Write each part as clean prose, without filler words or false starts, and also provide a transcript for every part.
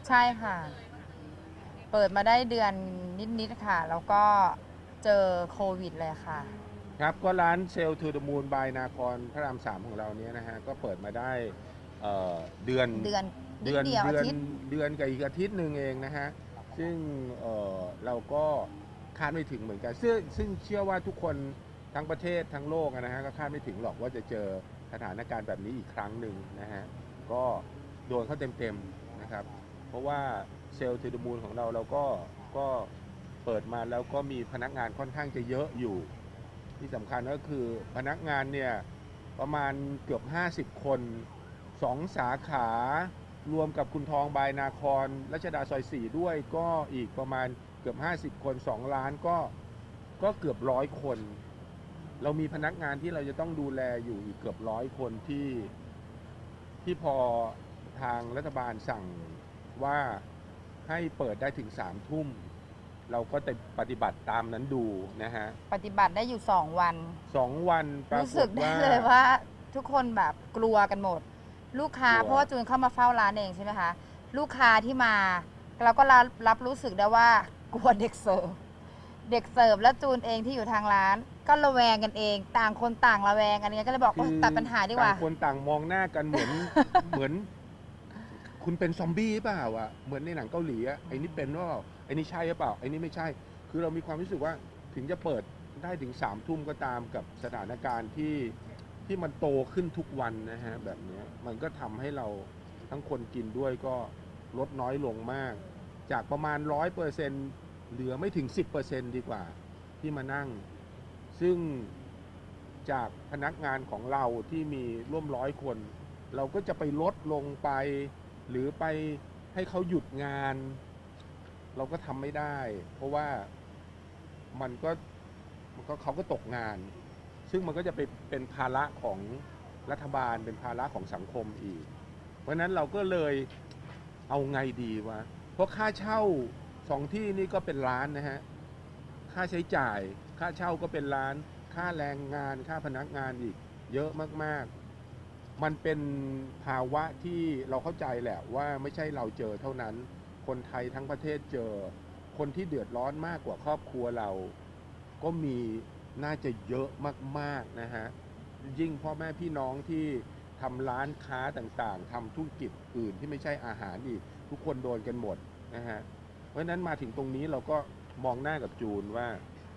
ใช่ค่ะเปิดมาได้เดือนนิดๆค่ะแล้วก็เจอโควิดเลยค่ะครับก็ร้านเซลทูเดอะมูนบายนาคอนพระราม3ของเราเนี้ยนะฮะก็เปิดมาได้เอ่อเดือนเดือนนิเดือนดเดียวเดือนอาทิตย์เดือนกับอีกอาทิตย์หนึ่งเองนะฮะซึ่งเราก็คาดไม่ถึงเหมือนกันซึ่งเชื่อว่าทุกคนทั้งประเทศทั้งโลกนะฮะก็คาดไม่ถึงหรอกว่าจะเจอสถานการณ์แบบนี้อีกครั้งหนึ่งนะฮะก็โดนเข้าเต็มๆนะครับเพราะว่าเซลทูเดอะมูนของเราก็เปิดมาแล้วก็มีพนักงานค่อนข้างจะเยอะอยู่ที่สำคัญก็คือพนักงานเนี่ยประมาณเกือบ50 คน2 สาขารวมกับคุณทองบายนาครรัชดาซอย4ด้วยก็อีกประมาณเกือบ50 คน2 ล้านก็เกือบ100 คนเรามีพนักงานที่เราจะต้องดูแลอยู่อีกเกือบ100 คนที่พอทางรัฐบาลสั่งว่าให้เปิดได้ถึง3 ทุ่มเราก็จะปฏิบัติตามนั้นดูนะฮะปฏิบัติได้อยู่2 วัน 2 วันปรารู้สึกได้กฏว่าเลยว่าทุกคนแบบกลัวกันหมดลูกค้ากลัวเพราะว่าจูนเข้ามาเฝ้าร้านเองใช่ไหมคะลูกค้าที่มาเราก็รับรู้สึกได้ว่ากลัวเด็กเสิร์ฟและจูนเองที่อยู่ทางร้านก็ระแวงกันเองต่างคนต่างระแวงกันเงี้ยก็เลยบอกโอ๊คือยตัดปัญหาดีกว่าต่างคนต่างมองหน้ากันเหมือนคุณเป็นซอมบี้เปล่าอ่ะเหมือนในหนังเกาหลีอ่ะไอ้นี่เป็นว่าไอ้นี่ใช่หรือเปล่าไอ้นี่ไม่ใช่คือเรามีความรู้สึกว่าถึงจะเปิดได้ถึง3 ทุ่มก็ตามกับสถานการณ์ที่มันโตขึ้นทุกวันนะฮะแบบนี้มันก็ทำให้เราทั้งคนกินด้วยก็ลดน้อยลงมากจากประมาณ100%เหลือไม่ถึง10%ดีกว่าที่มานั่งซึ่งจากพนักงานของเราที่มีร่วม100 คนเราก็จะไปลดลงไปหรือไปให้เขาหยุดงานเราก็ทำไม่ได้เพราะว่ามันก็เขาก็ตกงานซึ่งมันก็จะเป็นภาระของรัฐบาลเป็นภาระของสังคมอีกเพราะฉะนั้นเราก็เลยเอาไงดีวะเพราะค่าเช่า2 ที่นี่ก็เป็นล้านนะฮะค่าใช้จ่ายค่าเช่าก็เป็นล้านค่าแรงงานค่าพนักงานอีกเยอะมากๆมันเป็นภาวะที่เราเข้าใจแหละว่าไม่ใช่เราเจอเท่านั้นคนไทยทั้งประเทศเจอคนที่เดือดร้อนมากกว่าครอบครัวเราก็มีน่าจะเยอะมากๆนะฮะยิ่งพ่อแม่พี่น้องที่ทำร้านค้าต่างๆทำธุรกิจอื่นที่ไม่ใช่อาหารอีกทุกคนโดนกันหมดนะฮะเพราะฉะนั้นมาถึงตรงนี้เราก็มองหน้ากับจูนว่า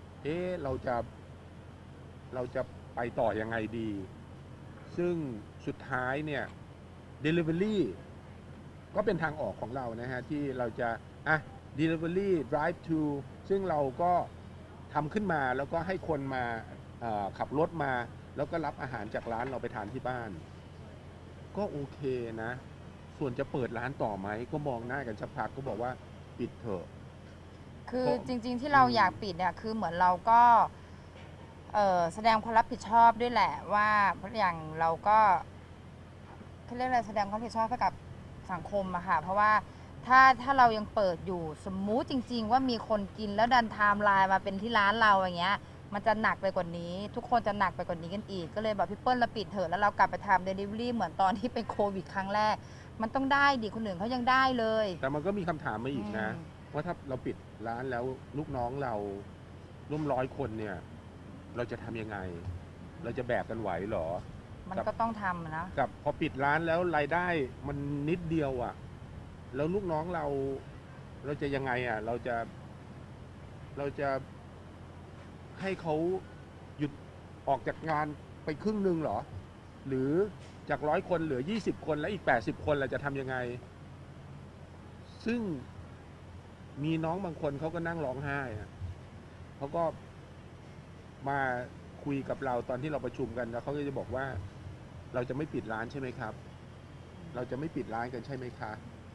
เราจะไปต่อยังไงดีซึ่งสุดท้ายเนี่ย Delivery ก็เป็นทางออกของเรานะฮะที่เราจะDelivery Drive to ซึ่งเราก็ทำขึ้นมาแล้วก็ให้คนมาขับรถมาแล้วก็รับอาหารจากร้านเราไปทานที่บ้านก็โอเคนะส่วนจะเปิดร้านต่อไหมก็มองหน้ากันสักพักก็บอกว่าปิดเถอะคือเพราะจริงๆที่อืเรามอยากปิดเนี่ยคือเหมือนเราก็แสดงความรับผิดชอบด้วยแหละว่าอย่างเราก็เขาเรียกอะไรแสดงความรับผิดชอบให้กับสังคมอะค่ะเพราะว่าถ้าเรายังเปิดอยู่สมมุติจริงๆว่ามีคนกินแล้วดันไทม์ไลน์มาเป็นที่ร้านเราอย่างเงี้ยมันจะหนักไปกว่านี้ทุกคนจะหนักไปกว่านี้กันอีกก็เลยบอกพี่เปิ้ลเราปิดเถอะแล้วเรากลับไปทำเดลิเวอรี่เหมือนตอนที่เป็นโควิดครั้งแรกมันต้องได้ดิคนอื่นเขายังได้เลยแต่มันก็มีคำถามมาอีอืกนะมว่าถ้าเราปิดร้านแล้วลูกน้องเราร่วม100 คนเนี่ยเราจะทำยังไงเราจะแบกกันไหวเหรอมันกับก็ต้องทำนะกับพอปิดร้านแล้วรายได้มันนิดเดียวอ่ะแล้วลูกน้องเราจะยังไงอ่ะเราจะให้เขาหยุดออกจากงานไปครึ่งหนึ่งเหรอหรือจาก100 คนเหลือ20 คนแล้วอีก80 คนเราจะทำยังไงซึ่งมีน้องบางคนเขาก็นั่งร้องไห้อะเขาก็มาคุยกับเราตอนที่เราประชุมกันแล้วเขาก็จะบอกว่าเราจะไม่ปิดร้านใช่ไหมครับเราจะไม่ปิดร้านกันใช่ไหมคะ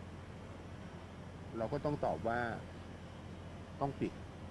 เราก็ต้องตอบว่าต้องปิด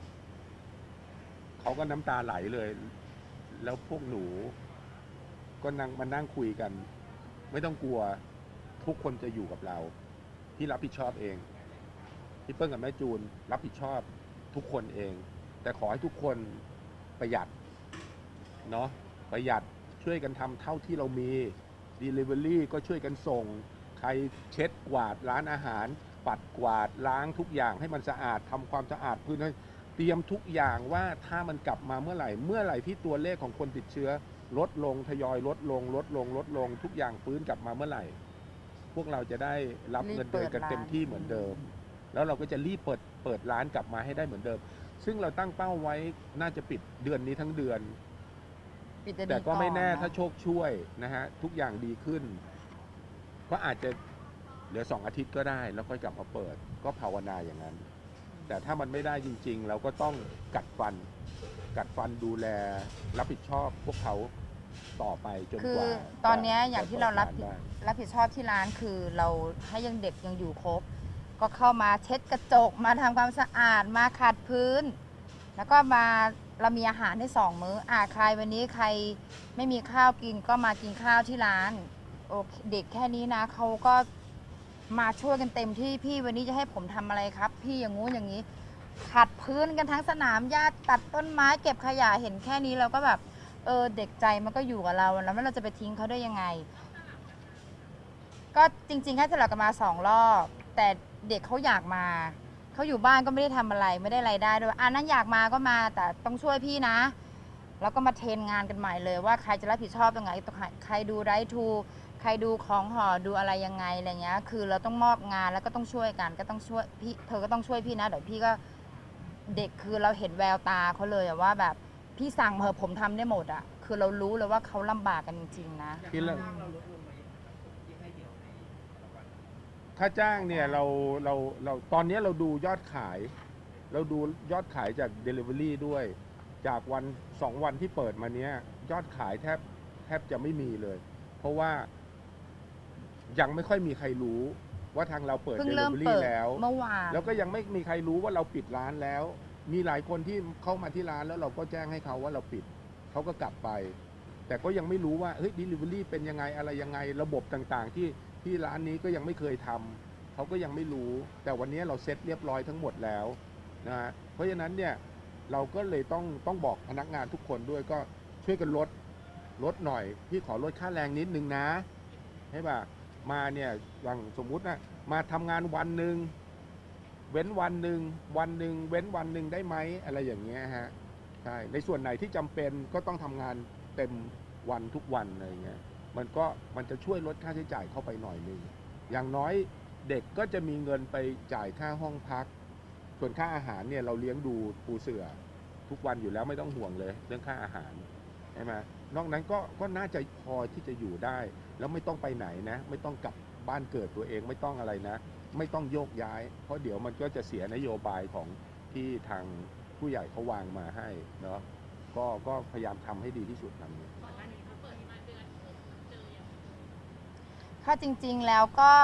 เขาก็น้ำตาไหลเลยแล้วพวกหนูก็นั่งมานั่งคุยกันไม่ต้องกลัวทุกคนจะอยู่กับเราที่รับผิดชอบเองพี่เปิ้ลกับแม่จูนรับผิดชอบทุกคนเองแต่ขอให้ทุกคนประหยัดเนาะประหยัดช่วยกันทำเท่าที่เรามี Delivery ก็ช่วยกันส่งใครเช็ดกวาดร้านอาหารปัดกวาดล้างทุกอย่างให้มันสะอาดทำความสะอาดพื้นให้เตรียมทุกอย่างว่าถ้ามันกลับมาเมื่อไหร่ที่ตัวเลขของคนติดเชื้อลดลงทยอยลดลงทุกอย่างฟื้นกลับมาเมื่อไหร่พวกเราจะได้รับเงินเดือนกันเต็มที่เหมือนเดิมแล้วเราก็จะรีบเปิดร้านกลับมาให้ได้เหมือนเดิมซึ่งเราตั้งเป้าไว้น่าจะปิดเดือนนี้ทั้งเดือนแต่ก็ไม่แน่ถ้าโชคช่วยนะฮะทุกอย่างดีขึ้นก็อาจจะเหลือ2 อาทิตย์ก็ได้แล้วค่อยกลับมาเปิดก็ภาวนาอย่างนั้นแต่ถ้ามันไม่ได้จริงๆเราก็ต้องกัดฟันดูแลรับผิดชอบพวกเขาต่อไปจนกว่าตอนนี้อย่างที่เรารับผิดชอบที่ร้านคือเราให้ยังเด็กยังอยู่ครบก็เข้ามาเช็ดกระจกมาทำความสะอาดมาขัดพื้นแล้วก็มาเรามีอาหารให้2 มื้อใครวันนี้ใครไม่มีข้าวกินก็มากินข้าวที่ร้านโอเคเด็กแค่นี้นะเขาก็มาช่วยกันเต็มที่พี่วันนี้จะให้ผมทำอะไรครับพี่อย่างงู้นอย่างนี้ขัดพื้นกันทั้งสนามหญ้าตัดต้นไม้เก็บขยะเห็นแค่นี้เราก็แบบเด็กใจมันก็อยู่กับเราแล้วเราจะไปทิ้งเขาได้ยังไงก็จริงๆแค่สลับกันมา2 รอบแต่เด็กเขาอยากมาเขาอยู่บ้านก็ไม่ได้ทำอะไรไม่ได้รายได้ด้วยนั้นอยากมาก็มาแต่ต้องช่วยพี่นะแล้วก็มาเทรนงานกันใหม่เลยว่าใครจะรับผิดชอบยังไงใครดูไรทูใครดูของห่อดูอะไรยังไงอะไรเงี้ยคือเราต้องมอบงานแล้วก็ต้องช่วยกันก็ต้องช่วยพี่เธอก็ต้องช่วยพี่นะเดี๋ยวพี่ก็เด็กคือเราเห็นแววตาเขาเลยว่าแบบพี่สั่งผมทำได้หมดคือเรารู้เลยว่าเขาลำบากกันจริงๆนะค่าจ้างเนี่ยเราตอนนี้เราดูยอดขายจาก Delivery ด้วยจาก2 วันที่เปิดมาเนี้ยยอดขายแทบจะไม่มีเลยเพราะว่ายังไม่ค่อยมีใครรู้ว่าทางเราเปิด Delivery แล้วเมื่อวานแล้วก็ยังไม่มีใครรู้ว่าเราปิดร้านแล้วมีหลายคนที่เข้ามาที่ร้านแล้วเราก็แจ้งให้เขาว่าเราปิดเขาก็กลับไปแต่ก็ยังไม่รู้ว่าDelivery เป็นยังไงอะไรยังไงระบบต่างๆที่ร้านนี้ก็ยังไม่เคยทำเขาก็ยังไม่รู้แต่วันนี้เราเซ็ตเรียบร้อยทั้งหมดแล้วนะฮะเพราะฉะนั้นเนี่ยเราก็เลยต้องบอกพนักงานทุกคนด้วยก็ช่วยกันลดหน่อยพี่ขอลดค่าแรงนิดนึงนะให้ป่ะมาเนี่ยอย่างสมมุตินะมาทำงานวันหนึ่งเว้นวันหนึ่งเว้นวันหนึ่งได้ไหมอะไรอย่างเงี้ยฮะใช่ในส่วนไหนที่จำเป็นก็ต้องทำงานเต็มวันทุกวันอะไรเงี้ยมันจะช่วยลดค่าใช้จ่ายเข้าไปหน่อยนึงอย่างน้อยเด็กก็จะมีเงินไปจ่ายค่าห้องพักส่วนค่าอาหารเนี่ยเราเลี้ยงดูปูเสือทุกวันอยู่แล้วไม่ต้องห่วงเลยเรื่องค่าอาหารใช่ไหมนอกนั้นก็น่าจะพอที่จะอยู่ได้แล้วไม่ต้องไปไหนนะไม่ต้องกลับบ้านเกิดตัวเองไม่ต้องอะไรนะไม่ต้องโยกย้ายเพราะเดี๋ยวมันก็จะเสียนโยบายของที่ทางผู้ใหญ่เขาวางมาให้เนาะก็พยายามทำให้ดีที่สุดทำนี้ถ้าจริงๆแล้วก็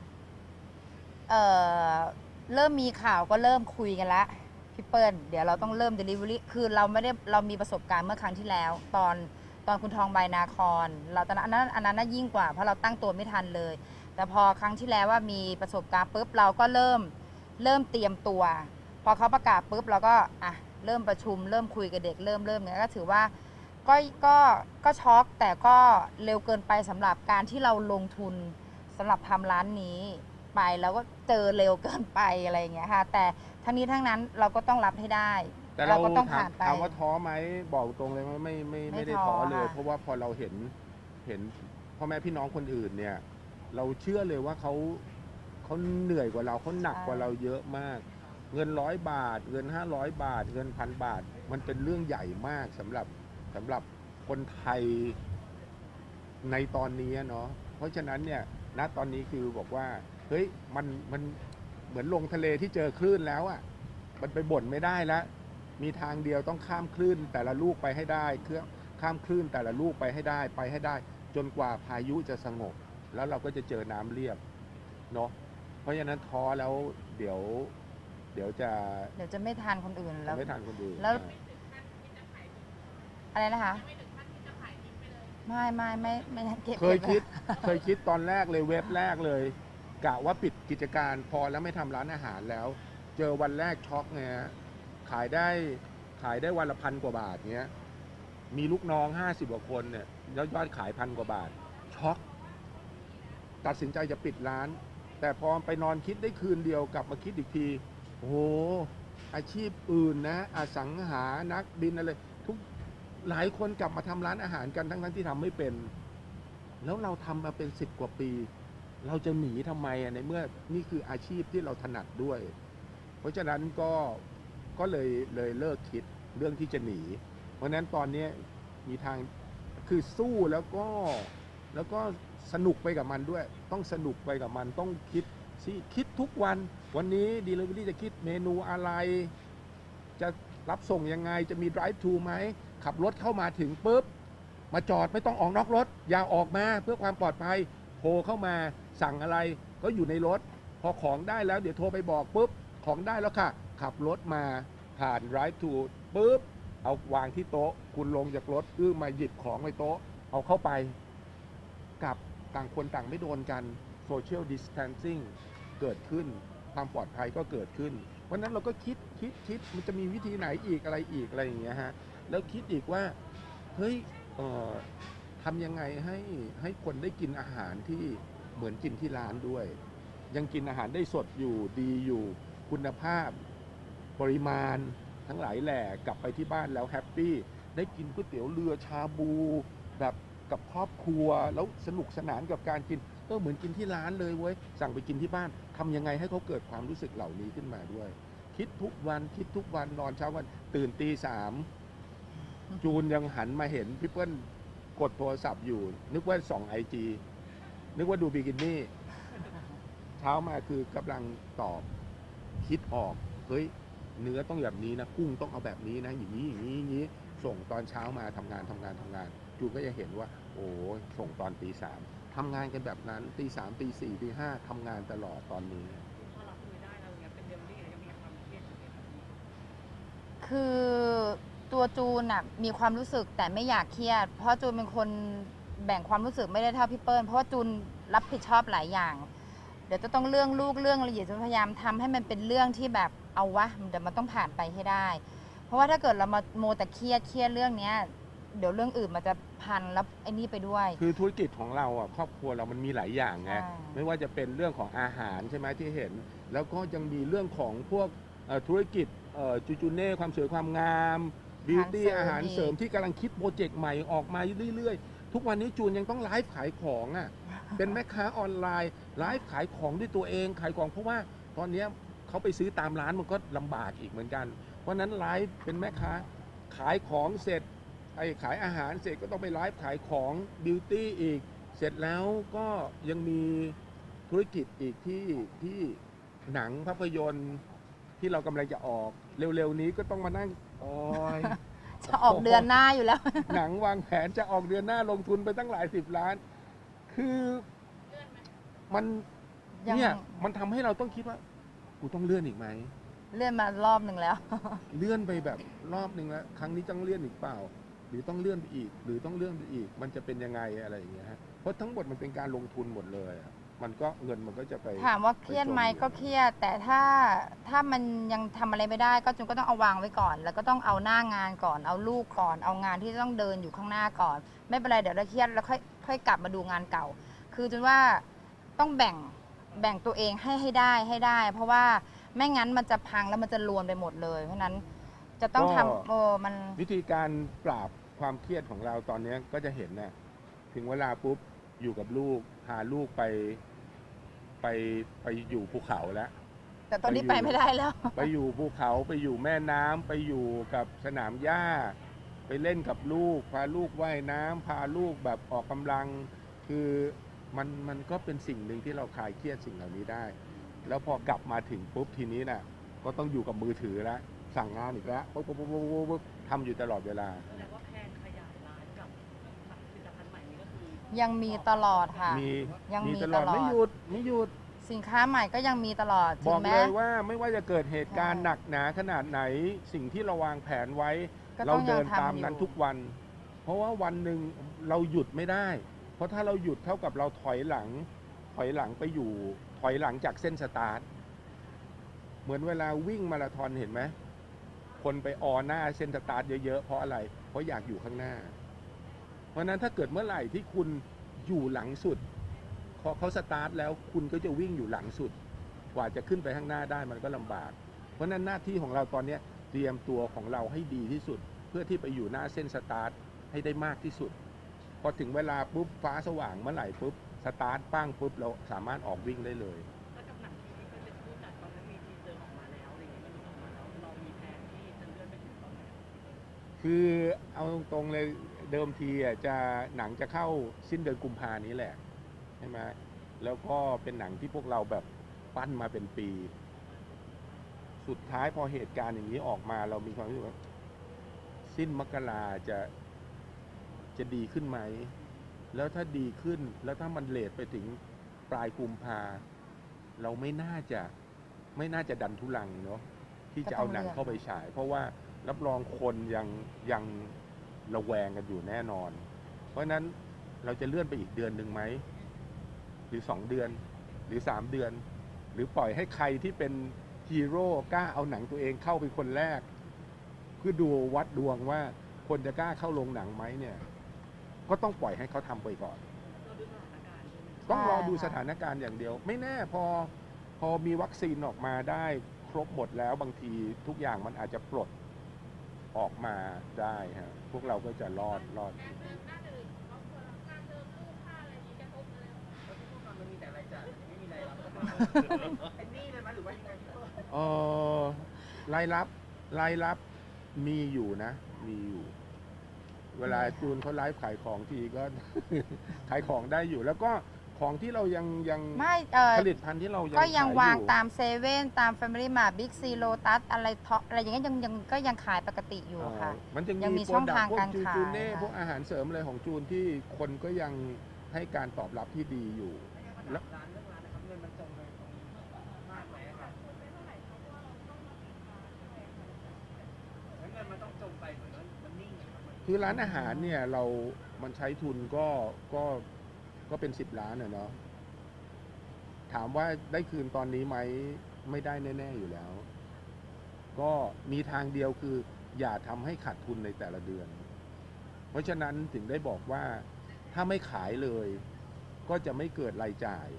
เริ่มมีข่าวก็เริ่มคุยกันแล้วพี่เปิ้ลเดี๋ยวเราต้องเริ่ม Delivery คือเรามีประสบการณ์เมื่อครั้งที่แล้วตอนคุณทองใบนาครเราตอนนั้นอันนั้นยิ่งกว่าเพราะเราตั้งตัวไม่ทันเลยแต่พอครั้งที่แล้วว่ามีประสบการณ์ปุ๊บเราก็เริ่มเตรียมตัวพอเขาประกาศปุ๊บเราก็เริ่มประชุมเริ่มคุยกับเด็กเริ่มเนี่ยก็ถือว่าก็ช็อกแต่ก็เร็วเกินไปสำหรับการที่เราลงทุนสำหรับทำร้านนี้ไปแล้วก็เจอเร็วเกินไปอะไรอย่างเงี้ยค่ะแต่ทั้งนี้ทั้งนั้นเราก็ต้องรับให้ได้แต่เราก็ต้องผ่านไปถามว่าท้อไหมบอกตรงเลยว่าไม่ได้ท้อเลยเพราะว่าพอเราเห็นพ่อแม่พี่น้องคนอื่นเนี่ยเราเชื่อเลยว่าเขาเหนื่อยกว่าเราเขาหนักกว่าเราเยอะมากเงิน100 บาทเงิน500 บาทเงิน1,000 บาทมันเป็นเรื่องใหญ่มากสำหรับคนไทยในตอนนี้เนาะเพราะฉะนั้นเนี่ยณตอนนี้คือบอกว่าเฮ้ยมันเหมือนลงทะเลที่เจอคลื่นแล้วมันไปบ่นไม่ได้แล้วมีทางเดียวต้องข้ามคลื่นแต่ละลูกไปให้ได้ข้ามคลื่นแต่ละลูกไปให้ได้จนกว่าพายุจะสงบแล้วเราก็จะเจอน้ำเรียบเนาะเพราะฉะนั้นท้อแล้วเดี๋ยวจะไม่ทันคนอื่นแล้วไม่ทันคนอื่นแล้วอะไรนะคะไม่เก็บเคยคิดตอนแรกเลยเว็บแรกเลยกะว่าปิดกิจการพอแล้วไม่ทำร้านอาหารแล้วเจอวันแรกช็อกไงขายได้วันละ1,000 กว่าบาทเงี้ยมีลูกน้อง50 กว่าคนเนี่ยยอดขาย1,000 กว่าบาทช็อกตัดสินใจจะปิดร้านแต่พอไปนอนคิดได้คืนเดียวกลับมาคิดอีกทีโอ้โหอาชีพอื่นนะอสังหานักบินอะไรทุกหลายคนกลับมาทำร้านอาหารกันทั้งที่ทำไม่เป็นแล้วเราทำมาเป็น10 กว่าปีเราจะหนีทำไมในเมื่อนี่คืออาชีพที่เราถนัดด้วยเพราะฉะนั้นก็เลยเลิกคิดเรื่องที่จะหนี เพราะฉะนั้นตอนนี้มีทางคือสู้แล้วก็สนุกไปกับมันด้วยต้องสนุกไปกับมันต้องคิดทุกวันนี้ Delivery จะคิดเมนูอะไรจะรับส่งยังไงจะมี drive thru ไหมขับรถเข้ามาถึงปุ๊บมาจอดไม่ต้องออกนอกรถอย่าออกมาเพื่อความปลอดภัยโทรเข้ามาสั่งอะไรก็อยู่ในรถพอของได้แล้วเดี๋ยวโทรไปบอกปุ๊บของได้แล้วค่ะขับรถมาผ่าน drive thru ปุ๊บเอาวางที่โต๊ะคุณลงจากรถมาหยิบของในโต๊ะเอาเข้าไปกับต่างคนต่างไม่โดนกัน social distancing เกิดขึ้นความปลอดภัยก็เกิดขึ้นเพราะนั้นเราก็คิดมันจะมีวิธีไหนอีกอะไรอย่างเงี้ยฮะแล้วคิดอีกว่าเฮ้ยทำยังไงให้คนได้กินอาหารที่เหมือนกินที่ร้านด้วยยังกินอาหารได้สดอยู่ดีอยู่คุณภาพปริมาณทั้งหลายแหล่กลับไปที่บ้านแล้วแฮปปี้ได้กินก๋วยเตี๋ยวเรือชาบูแบบกับครอบครัวแล้วสนุกสนานกับการกินก็เหมือนกินที่ร้านเลยเว้ยสั่งไปกินที่บ้านทำยังไงให้เขาเกิดความรู้สึกเหล่านี้ขึ้นมาด้วยคิดทุกวันนอนเช้าวันตื่นตี 3จูนยังหันมาเห็นพี่เปิ้ลกดโทรศัพท์อยู่นึกว่าส่องIGนึกว่าดูบิกินี่เช้ามาคือกำลังตอบคิดออกเฮ้ยเนื้อต้องแบบนี้นะกุ้งต้องเอาแบบนี้นะอย่างนี้ส่งตอนเช้ามาทำงานจูนก็จะเห็นว่าโอ้ส่งตอนตี 3ทำงานกันแบบนั้นตี 3ตี 4ตี 5ทำงานตลอดตอนนี้พอเราคุยได้แล้วเนี่ยเป็นเดลิเวอรี่ยังมีความเครียดอยู่ไหมครับคือตัวจูนอะมีความรู้สึกแต่ไม่อยากเครียดเพราะจูนเป็นคนแบ่งความรู้สึกไม่ได้เท่าพี่เปิ้ลเพราะว่าจูนรับผิดชอบหลายอย่างเดี๋ยวจะต้องเรื่องลูกเรื่องละเอียดจูนพยายามทำให้มันเป็นเรื่องที่แบบเอาวะเดี๋ยวมันต้องผ่านไปให้ได้ เพราะว่าถ้าเกิดเรามาโมแต่เครียดเรื่องเนี้ยเดี๋ยวเรื่องอื่นมันจะพันแล้วไอ้นี่ไปด้วยคือธุรกิจของเราอ่ะครอบครัวเรามันมีหลายอย่างไงไม่ว่าจะเป็นเรื่องของอาหารใช่ไหมที่เห็นแล้วก็ยังมีเรื่องของพวกธุรกิจจูเน่ความสวยความงามบิวตี้อาหารเสริมที่กำลังคิดโปรเจกต์ใหม่ออกมาเรื่อยๆทุกวันนี้จูนยังต้องไลฟ์ขายของอ่ะเป็นแม่ค้าออนไลน์ไลฟ์ขายของด้วยตัวเองขายของเพราะว่าตอนนี้เขาไปซื้อตามร้านมันก็ลำบากอีกเหมือนกันเพราะนั้นไลฟ์เป็นแม่ค้าขายของเสร็จขายอาหารเสร็จก็ต้องไปไลฟ์ขายของบิวตี้อีกเสร็จแล้วก็ยังมีธุรกิจอีกที่หนังภาพยนตร์ที่เรากำลังจะออกเร็วๆนี้ก็ต้องมานั่งจะออกเดือนหน้าอยู่แล้วหนังวางแผนจะออกเดือนหน้าลงทุนไปตั้งหลาย10 ล้านคือมันเนี่ยมันทำให้เราต้องคิดว่ากูต้องเลื่อนอีกไหมเลื่อนมารอบหนึ่งแล้วเลื่อนไปแบบรอบหนึ่งแล้วครั้งนี้ต้องเลื่อนอีกเปล่าหรือต้องเลื่อนไปอีกหรือต้องเลื่อนไปอีกมันจะเป็นยังไงอะไรอย่างเงี้ยฮะเพราะทั้งหมดมันเป็นการลงทุนหมดเลยมันก็เงินมันก็จะไปถามว่าเครียดไหมก็เครียดแต่ถ้ามันยังทำอะไรไม่ได้ก็จุนก็ต้องเอาวางไว้ก่อนแล้วก็ต้องเอาหน้างานก่อนเอาลูกก่อนเอางานที่ต้องเดินอยู่ข้างหน้าก่อนไม่เป็นไรเดี๋ยวเราเครียดแล้วค่อยกลับมาดูงานเก่าคือจุนว่าต้องแบ่งตัวเองให้ได้เพราะว่าไม่งั้นมันจะพังแล้วมันจะรวนไปหมดเลยเพราะนั้นจะต้องทำมันวิธีการปราบความเครียดของเราตอนนี้ก็จะเห็นนะถึงเวลาปุ๊บอยู่กับลูกพาลูกไปอยู่ภูเขาแล้วแต่ตอนนี้ไปไม่ได้แล้วไปอยู่ภูเขาไปอยู่แม่น้ำไปอยู่กับสนามหญ้าไปเล่นกับลูกพาลูกว่ายน้ำพาลูกแบบออกกำลังคือมันก็เป็นสิ่งหนึ่งที่เราคลายเครียดสิ่งเหล่านี้ได้แล้วพอกลับมาถึงปุ๊บทีนี้น่ะก็ต้องอยู่กับมือถือแล้วสั่งงานอีกแล้วปุ๊บทำอยู่ตลอดเวลาแสดงว่าแผนขยายร้านกับผลิตภัณฑ์ใหม่นี้ก็คือยังมีตลอดค่ะยังมีตลอดไม่หยุดสินค้าใหม่ก็ยังมีตลอดบอกเลยว่าไม่ว่าจะเกิดเหตุการณ์หนักหนาขนาดไหนสิ่งที่เราวางแผนไว้เราเดินตามนั้นทุกวันเพราะว่าวันหนึ่งเราหยุดไม่ได้เพราะถ้าเราหยุดเท่ากับเราถอยหลังไปอยู่ถอยหลังจากเส้นสตาร์ทเหมือนเวลาวิ่งมาราธอนเห็นไหมคนไปออหน้าเส้นสตาร์ทเยอะๆเพราะอะไรเพราะอยากอยู่ข้างหน้าเพราะนั้นถ้าเกิดเมื่อไหร่ที่คุณอยู่หลังสุดพอเขาสตาร์ทแล้วคุณก็จะวิ่งอยู่หลังสุด กว่าจะขึ้นไปข้างหน้าได้มันก็ลำบาก เพราะนั้นหน้าที่ของเราตอนนี้เตรียมตัวของเราให้ดีที่สุด เพื่อที่ไปอยู่หน้าเส้นสตาร์ทให้ได้มากที่สุด พอถึงเวลาปุ๊บฟ้าสว่างเมื่อไหร่ปุ๊บสตาร์ทปั้งปุ๊บเราสามารถออกวิ่งได้เลยแล้วกับหนังที่ก็เป็นผู้จัดตอนนั้นมีทีเซอร์ออกมาแล้วอะไรอย่างเงี้ยมันออกมาแล้วเรามีแผนที่จะเลื่อนไปถึงตอนไหนคือเอาตรงๆเลยเดิมทีจะหนังจะเข้าสิ้นเดือนกุมภานี้แหละใช่ไหมแล้วก็เป็นหนังที่พวกเราแบบปั้นมาเป็นปี สุดท้ายพอเหตุการณ์อย่างนี้ออกมาเรามีความรู้สึกว่าสิ้นมกราจะดีขึ้นไหมแล้วถ้าดีขึ้นแล้วถ้ามันเลทไปถึงปลายกุมภาเราไม่น่าจะดันทุลังเนาะที่จะเอาหนังเข้าไปฉาย เพราะว่ารับรองคนยังระแวงกันอยู่แน่นอน เพราะฉะนั้นเราจะเลื่อนไปอีกเดือนหนึ่งไหมหรือ2 เดือนหรือ3 เดือน หรือปล่อยให้ใครที่เป็นฮีโร่กล้าเอาหนังตัวเองเข้าเป็นคนแรกเพื่อดูวัดดวงว่าคนจะกล้าเข้าโรงหนังไหมเนี่ยก็ต้องปล่อยให้เขาทำไปก่อนเราดูสถานการณ์ใช่ไหมต้องรอดูสถานการณ์อย่างเดียว ไม่แน่พอมีวัคซีนออกมาได้ครบหมดแล้วบางทีทุกอย่างมันอาจจะปลดออกมาได้ฮะพวกเราก็จะรอดแล้วที่พูดมามันมีแต่รายจ่ายไม่มีรายรับก็มาเป็นหนี้เลยไหมหรือว่ายังไงพี่เปิ้ลรายรับมีอยู่นะ มีอยู่ เวลาจูนเขาไลฟ์ขายของทีก็ ขายของได้อยู่ แล้วก็ของที่เรายังไม่ผลิตภัณฑ์ที่เรายังก็ยังขาวางอยู่ตามเซเว่นตามแฟมิลี่มาบิ๊กซีโลตัสอะไรท็อปอะไรอย่างเงี้ยก็ยังขายปกติอยู่ค่ะมันจะยังมีมีช่องโปรดักทางต์พวกาก รขายจูเน่ค่ะพวกอาหารเสริมอะไรของจูนที่คนก็ยังให้การตอบรับที่ดีอยู่ แล้วร้านเรื่องร้านนะครับเงินมันจมไปตรงนี้มากไหมครับแล้วเงินมันต้องจมไปเหมือนมันนิ่งอะครับมันคือร้านอาหารเนี่ยมันใช้ทุนก็เป็น10 ล้านอะเนาะถามว่าได้คืนตอนนี้ไหมไม่ได้แน่ๆอยู่แล้ว ก็มีทางเดียวคืออย่าทำให้ขาดทุนในแต่ละเดือน เพราะฉะนั้นถึงได้บอกว่าถ้าไม่ขายเลยก็จะไม่เกิดรายจ่าย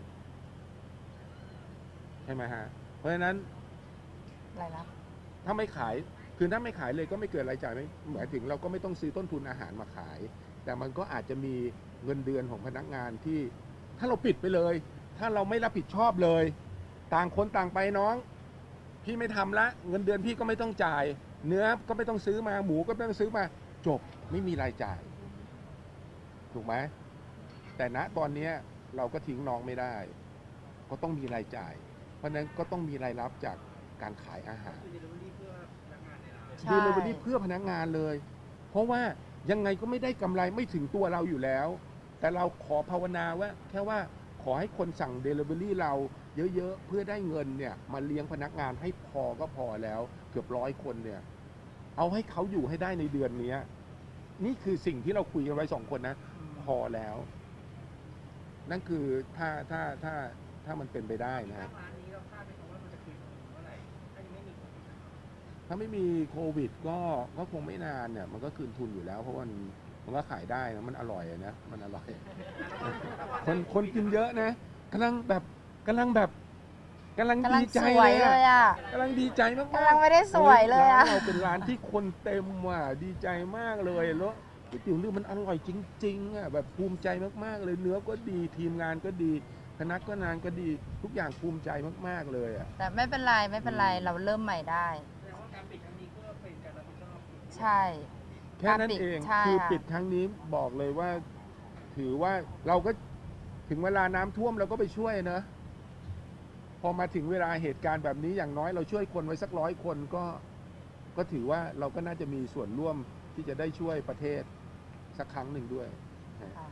ใช่ไหมฮะเพราะฉะนั้นรายรับถ้าไม่ขายคือถ้าไม่ขายเลยก็ไม่เกิดรายจ่ายไม่หมายถึงเราก็ไม่ต้องซื้อต้นทุนอาหารมาขาย แต่มันก็อาจจะมีเงินเดือนของพนักงานที่ถ้าเราปิดไปเลย ถ้าเราไม่รับผิดชอบเลย ต่างคนต่างไปน้องพี่ไม่ทำละเงินเดือนพี่ก็ไม่ต้องจ่าย เนื้อก็ไม่ต้องซื้อมาหมูก็ไม่ต้องซื้อมาจบไม่มีรายจ่ายถูกไหมแต่ณตอนนี้เราก็ทิ้งน้องไม่ได้ ก็ต้องมีรายจ่าย เพราะฉะนั้นก็ต้องมีรายรับจากการขายอาหารคือ delivery เพื่อพนักงานในร้านใช่ดีเลยวันนี้เพื่อพนักงานเลย เพราะว่ายังไงก็ไม่ได้กำไรไม่ถึงตัวเราอยู่แล้ว แต่เราขอภาวนาว่าแค่ว่าขอให้คนสั่ง Delivery เราเยอะๆเพื่อได้เงินเนี่ยมาเลี้ยงพนักงานให้พอก็พอแล้วเกือบ100 คนเนี่ยเอาให้เขาอยู่ให้ได้ในเดือนนี้นี่คือสิ่งที่เราคุยกันไว้2 คนนะพอแล้ว นั่นคือถ้ามันเป็นไปได้นะร้านนี้เราคาดไหมครับว่ามันจะคืนเมื่อไหร่ถ้ายังไม่มีคนถ้าไม่มีโควิดก็คงไม่นานเนี่ยมันก็คืนทุนอยู่แล้วเพราะมันก็ขายได้นะมันอร่อยนะมันอร่อย คนกินเยอะนะกำลังดีใจสวยเลยเลยอะอ่ะกำลังดีใจมากๆกำลังไม่ได้สวยเลยอะร้านเราเป็นร้านที่คนเต็มว่ะดีใจมากเลยแล้วก๋วยเตี๋ยวเรือมันอร่อยจริงๆอ่ะแบบภูมิใจมากๆเลยเนื้อก็ดีทีมงานก็ดีพนักงานก็ดีทุกอย่างภูมิใจมากๆเลยอ่ะแต่ไม่เป็นไรเราเริ่มใหม่ได้แสดงว่าการปิดครั้งนี้ก็เป็นการรับผิดชอบใช่แค่นั้นเองใช่คือค่ะปิดครั้งนี้บอกเลยว่า ถือว่าเราก็ถึงเวลาน้ำท่วมเราก็ไปช่วยนะพอมาถึงเวลาเหตุการณ์แบบนี้อย่างน้อยเราช่วยคนไว้สัก100 คนก็ถือว่าเราก็น่าจะมีส่วนร่วมที่จะได้ช่วยประเทศสักครั้งหนึ่งด้วยค่ะ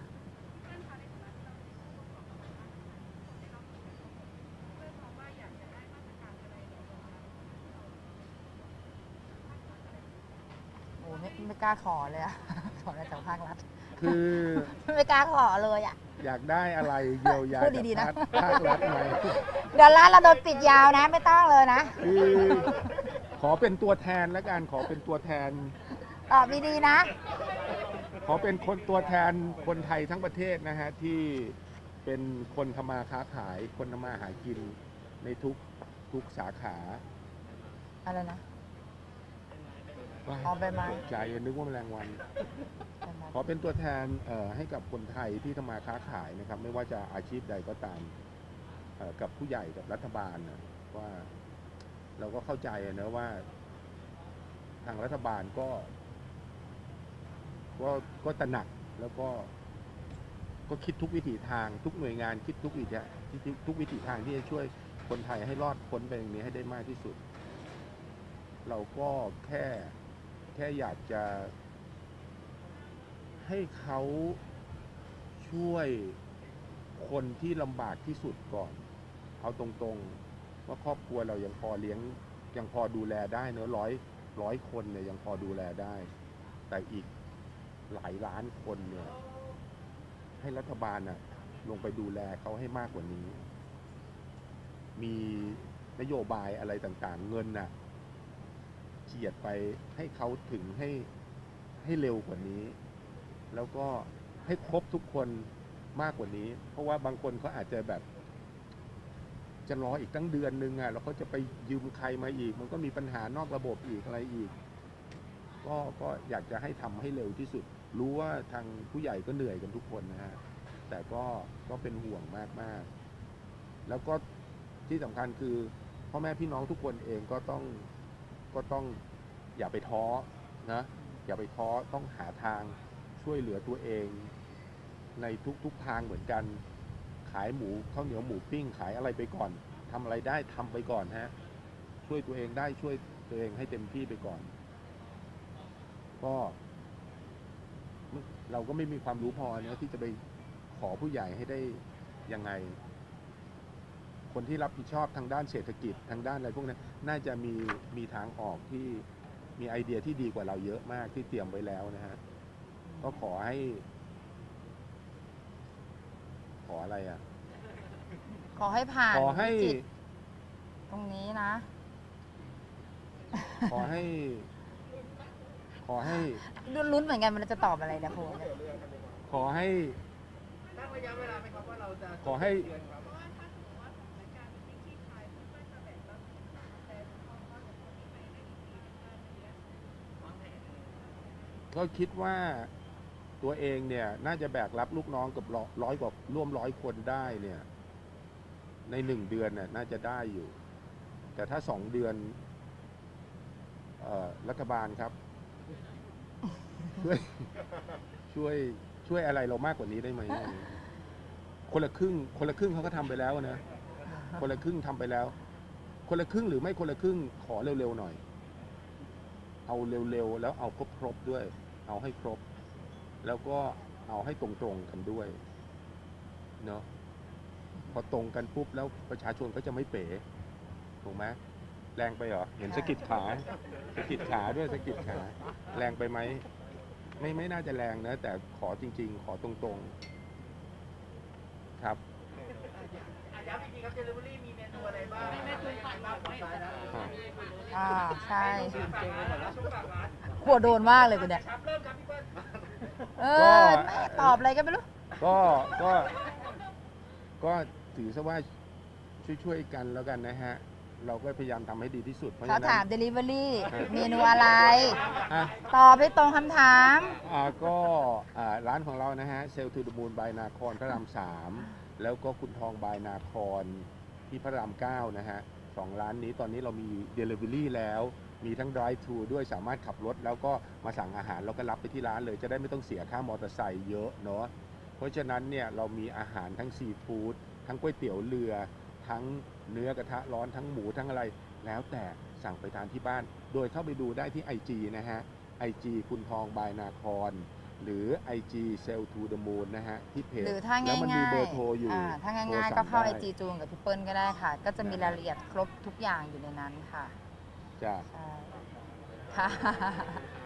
โอ้ไม่กล้าขอเลยอะ ขอจากภาครัฐคือไม่กล้าขอเลยอะอยากได้อะไรเยียวยาพูดดีๆนะจากภาครัฐไหมเดี๋ยวร้านเราโดนปิดยาวนะ ไม่ต้องเลยนะคือขอเป็นตัวแทนแล้วกันขอเป็นตัวแทนตอบดีๆนะขอเป็นตัวแทนคนไทยทั้งประเทศนะฮะที่เป็นคนทำมาค้าขาย คนทำมาหากินในทุกสาขาอะไรนะว้ายอ๋อใบไม้ตกใจนึกว่าแมลงวัน ขอเป็นตัวแทนให้กับคนไทยที่ทำมาค้าขายนะครับ ไม่ว่าจะอาชีพใดก็ตามกับผู้ใหญ่กับรัฐบาลนะว่าเราก็เข้าใจนะว่าทางรัฐบาลก็ตระหนักแล้วก็คิดทุกวิถีทางทุกหน่วยงานคิดทุกวิถีทางที่จะช่วยคนไทยให้รอดพ้นไปอย่างนี้ให้ได้มากที่สุด เราก็แค่อยากจะให้เขาช่วยคนที่ลำบากที่สุดก่อน เอาตรงๆว่าครอบครัวเรายังพอเลี้ยงยังพอดูแลได้เนอะร้อยคนเนี่ยยังพอดูแลได้ แต่อีกหลายล้านคนเนี่ยให้รัฐบาลน่ะลงไปดูแลเขาให้มากกว่านี้ มีนโยบายอะไรต่างๆเงินน่ะเจียดไปให้เขาถึงให้เร็วกว่านี้ แล้วก็ให้ครบทุกคนมากกว่านี้ เพราะว่าบางคนเขาอาจจะแบบจะรออีกตั้งเดือนนึงอ่ะแล้วเขาจะไปยืมใครมาอีก มันก็มีปัญหานอกระบบอีกอะไรอีกก็อยากจะให้ทำให้เร็วที่สุด รู้ว่าทางผู้ใหญ่ก็เหนื่อยกันทุกคนนะฮะแต่ก็เป็นห่วงมากๆแล้วก็ที่สำคัญคือพ่อแม่พี่น้องทุกคนเองก็ต้องอย่าไปท้อนะอย่าไปท้อต้องหาทางช่วยเหลือตัวเองในทุกทางเหมือนกันขายหมูข้าวเหนียวหมูปิ้งขายอะไรไปก่อนทำอะไรได้ทำไปก่อนฮะช่วยตัวเองได้ช่วยตัวเองให้เต็มที่ไปก่อนก็เราก็ไม่มีความรู้พอนะที่จะไปขอผู้ใหญ่ให้ได้ยังไงคนที่รับผิดชอบทางด้านเศรษฐกิจทางด้านอะไรพวกนั้นน่าจะมีทางออกที่มีไอเดียที่ดีกว่าเราเยอะมากที่เตรียมไว้แล้วนะฮะก็ขออะไรอ่ะขอให้ผ่านขอให้วิกฤตตรงนี้นะขอให้ลุ้นเหมือนกันมันจะตอบอะไรนะโพสขอให้ตั้งระยะเวลาไหมครับว่าเราจะขอให้เดือนครับก็คิดว่าตัวเองเนี่ยน่าจะแบกรับลูกน้องกับร้อยกว่าร่วม100 คนได้เนี่ยใน1 เดือนน่ะน่าจะได้อยู่ แต่ถ้า2 เดือนรัฐบาลครับ ช่วยอะไรเรามากกว่านี้ได้ไหมคนละครึ่งเขาก็ทำไปแล้วนะคนละครึ่งทำไปแล้ว คนละครึ่งหรือไม่คนละครึ่งขอเร็วๆหน่อยเอาเร็วๆแล้วเอาครบด้วยเอาให้ครบแล้วก็เอาให้ตรงๆกันด้วยเนาะพอตรงกันปุ๊บแล้วประชาชนก็จะไม่เป๋ถูกไหมแรงไปเหรอเห็นสะกิดขาด้วยสะกิดขาแรงไปไหมไม่น่าจะแรงนะแต่ขอจริงๆขอตรงๆครับย้ำอีกทีครับ Delivery มีเมนูอะไรบ้างไม่คือยังไงบ้างไม่ได้แล้วใช่ช่วงฝากร้านหัวโดนมากเลยกูเนี่ยครับเริ่มครับพี่เปิ้ลแม่ตอบอะไรก็ไม่รู้ก็ถือซะว่าช่วยกันแล้วกันนะฮะเราก็พยายามทำให้ดีที่สุดเพราะฉะเขานั้นถาม Delivery เมนูอะไรอ่ะตอบให้ตรงคำถามก็ร้านของเรานะฮะเซลทูดมูลบายนาครพระราม3แล้วก็คุณทองบายนาครที่พระราม9นะฮะ2 ร้านนี้ตอนนี้เรามี Delivery แล้วมีทั้ง Drive Thru ด้วยสามารถขับรถแล้วก็มาสั่งอาหารแล้วก็รับไปที่ร้านเลยจะได้ไม่ต้องเสียค่ามอเตอร์ไซค์เยอะเนาะเพราะฉะนั้นเนี่ยเรามีอาหารทั้งซีฟู้ดทั้งก๋วยเตี๋ยวเรือทั้งเนื้อกระทะร้อนทั้งหมูทั้งอะไรแล้วแต่สั่งไปทานที่บ้านโดยเข้าไปดูได้ที่ IG นะฮะ IG คุณทองบายนาครหรือ IG Sell to the Moon นะฮะที่เพจหรือถ้าแล้วง่ายมันมีเบอร์โทรอยู่ถ้าง่ายๆโทรก็สั่งเข้าได้ IG จูนกับพี่เปิ้ลก็ได้ค่ะ ก็จะมีรายละเอียดครบทุกอย่างอยู่ในนั้นค่ะจ้ะใช่ค่ะ